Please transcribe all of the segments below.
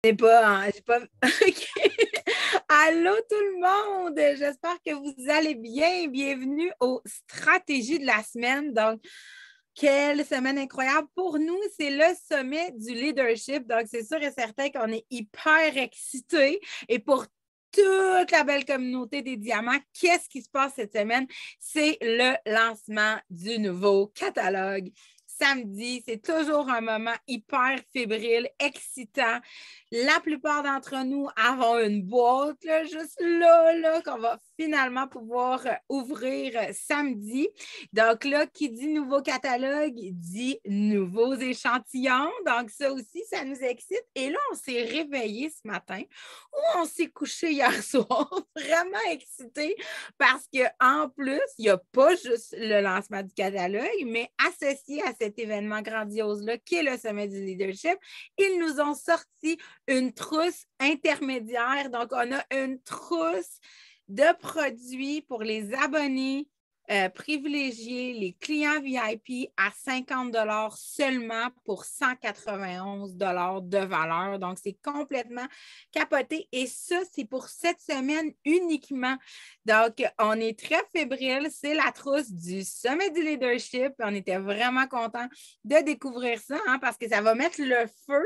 C'est pas, hein, j'ai pas... OK. Allô tout le monde! J'espère que vous allez bien. Bienvenue aux stratégies de la semaine. Donc, quelle semaine incroyable. Pour nous, c'est le sommet du leadership. Donc, c'est sûr et certain qu'on est hyper excités. Et pour toute la belle communauté des diamants, qu'est-ce qui se passe cette semaine? C'est le lancement du nouveau catalogue. Samedi, c'est toujours un moment hyper fébrile, excitant. La plupart d'entre nous avons une boîte là, juste là, qu'on va finalement pouvoir ouvrir samedi. Donc là, qui dit nouveau catalogue, dit nouveaux échantillons. Donc ça aussi, ça nous excite. Et là, on s'est réveillé ce matin ou on s'est couché hier soir, vraiment excité parce qu'en plus, il n'y a pas juste le lancement du catalogue, mais associé à cet événement grandiose-là qui est le sommet du leadership, ils nous ont sorti une trousse intermédiaire. Donc, on a une trousse de produits pour les abonnés privilégiés, les clients VIP à 50 $ seulement pour 191 $ de valeur. Donc, c'est complètement capoté. Et ça, c'est pour cette semaine uniquement. Donc, on est très fébrile. C'est la trousse du sommet du leadership. On était vraiment contents de découvrir ça parce que ça va mettre le feu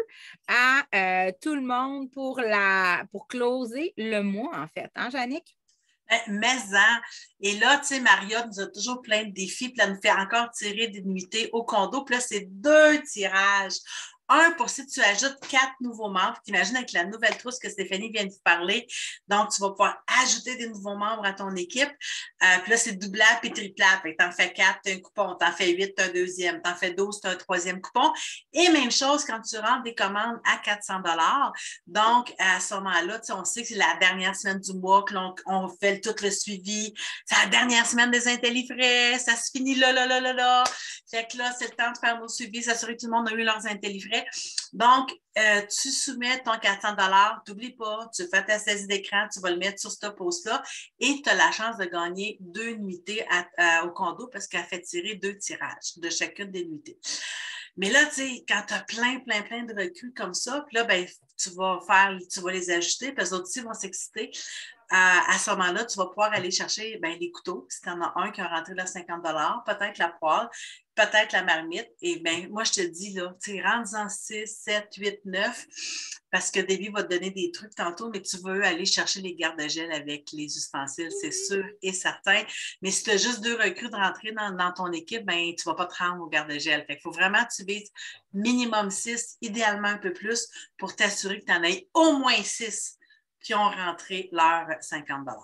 à tout le monde pour closer le mois, en fait. Hein, Jannick? Mais et là, tu sais, Maria nous a toujours plein de défis, puis elle nous fait encore tirer des nuitées au condo. Puis là, c'est 2 tirages. Un pour si tu ajoutes 4 nouveaux membres. T'imagines avec la nouvelle trousse que Stéphanie vient de vous parler. Donc, tu vas pouvoir ajouter des nouveaux membres à ton équipe. Puis là, c'est doublable et triplable. Fait que t'en fais 4, tu as un coupon. T'en fais 8, tu as un deuxième. T'en fais 12, tu as un troisième coupon. Et même chose quand tu rentres des commandes à 400 $. Donc, à ce moment-là, on sait que c'est la dernière semaine du mois que on fait tout le suivi. C'est la dernière semaine des intellifrais. Ça se finit là. Fait que là, c'est le temps de faire nos suivis, s'assurer que tout le monde a eu leurs intellifrais. Donc, tu soumets ton 400 $, t'oublies pas, tu fais ta saisie d'écran, tu vas le mettre sur ce post-là et tu as la chance de gagner 2 nuitées au condo parce qu'elle fait tirer 2 tirages de chacune des nuitées. Mais là, tu sais, quand tu as plein de recrues comme ça, puis là, ben, tu vas les ajuster, puis les autres aussi vont s'exciter. À ce moment-là, tu vas pouvoir aller chercher les couteaux, si tu en as un qui a rentré là 50 $, peut-être la poêle, peut-être la marmite. Et bien, moi, je te dis, là, tu sais, rentre-en 6, 7, 8, 9, parce que Debbie va te donner des trucs tantôt, mais tu veux aller chercher les garde-gel avec les ustensiles, c'est sûr et certain. Mais si tu as juste 2 recrues de rentrer dans ton équipe, ben, tu ne vas pas te rendre au garde-gel. Fait qu'il faut vraiment que tu vises minimum 6, idéalement un peu plus, pour t'assurer que tu en aies au moins 6 qui ont rentré leurs 50 $.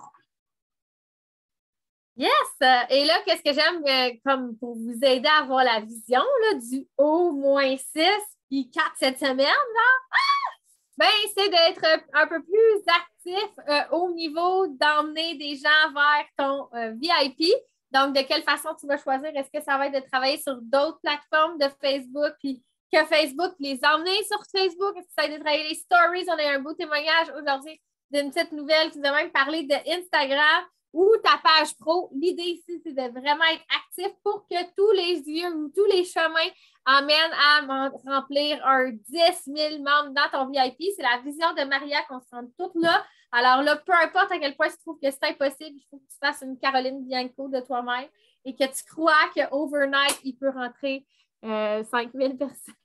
Yes! Et là, qu'est-ce que j'aime comme pour vous aider à avoir la vision là, du au moins 6 puis 4 cette semaine, là? Ben, c'est d'être un peu plus actif au niveau d'emmener des gens vers ton VIP. Donc, de quelle façon tu vas choisir? Est-ce que ça va être de travailler sur d'autres plateformes de Facebook puis que Facebook, les emmener sur Facebook? Est-ce que ça va être de travailler les stories? On a eu un beau témoignage aujourd'hui d'une petite nouvelle qui nous a même parlé d'Instagram ou ta page pro. L'idée ici, c'est de vraiment être actif pour que tous les yeux ou tous les chemins emmènent à remplir un 10 000 membres dans ton VIP. C'est la vision de Maria qu'on se rende toutes là. Alors là, peu importe à quel point tu trouves que c'est impossible, il faut que tu fasses une Caroline Bianco de toi-même et que tu crois qu'overnight, il peut rentrer 5 000 personnes.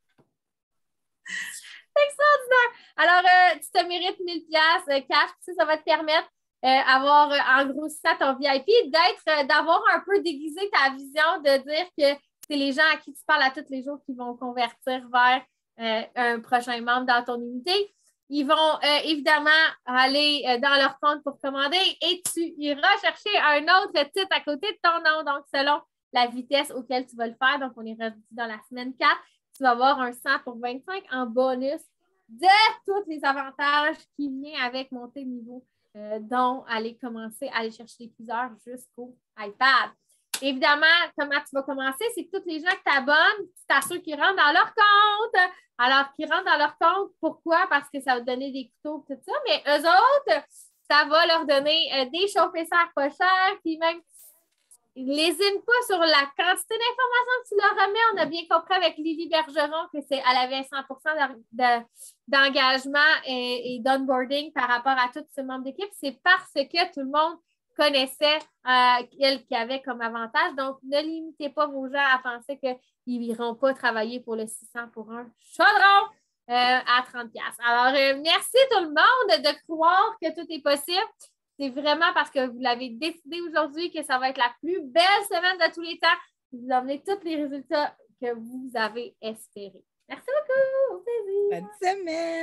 C'est extraordinaire! Alors, tu te mérites 1 000 $ cash. Ça va te permettre avoir en gros ça ton VIP, d'avoir un peu déguisé ta vision, de dire que c'est les gens à qui tu parles à tous les jours qui vont convertir vers un prochain membre dans ton unité. Ils vont évidemment aller dans leur compte pour commander et tu iras chercher un autre titre à côté de ton nom. Donc, selon la vitesse auquel tu vas le faire, donc on est rendu dans la semaine 4, tu vas avoir un 100 pour 25 en bonus de tous les avantages qui viennent avec monter de niveau, dont aller chercher les cuiseurs jusqu'au iPad. Évidemment, comment tu vas commencer, c'est que tous les gens que tu abonnes, tu t'assures qu'ils rentrent dans leur compte. Alors, qu'ils rentrent dans leur compte, pourquoi? Parce que ça va te donner des couteaux et tout ça, mais eux autres, ça va leur donner des chauffes-serres pas chers, puis même lésine pas sur la quantité d'informations que tu leur remets. On a bien compris avec Lily Bergeron qu'elle avait 100% d'engagement et d'onboarding par rapport à tous ses membres d'équipe. C'est parce que tout le monde connaissait elle qui avait comme avantage. Donc, ne limitez pas vos gens à penser qu'ils n'iront pas travailler pour le 600 pour un chaudron à 30$. Alors, merci tout le monde de croire que tout est possible. C'est vraiment parce que vous l'avez décidé aujourd'hui que ça va être la plus belle semaine de tous les temps. Vous amenez tous les résultats que vous avez espérés. Merci beaucoup. Au plaisir. Bonne semaine.